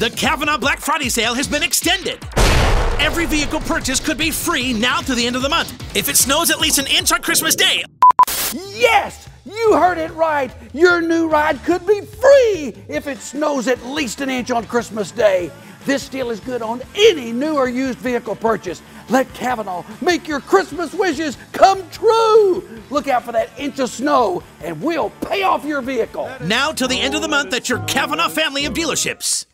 The Kavanaugh Black Friday sale has been extended. Every vehicle purchase could be free now to the end of the month if it snows at least an inch on Christmas Day. Yes! You heard it right! Your new ride could be free if it snows at least an inch on Christmas Day. This deal is good on any new or used vehicle purchase. Let Kavanaugh make your Christmas wishes come true. Look out for that inch of snow and we'll pay off your vehicle. Now till the end of the month at your Kavanaugh family of dealerships.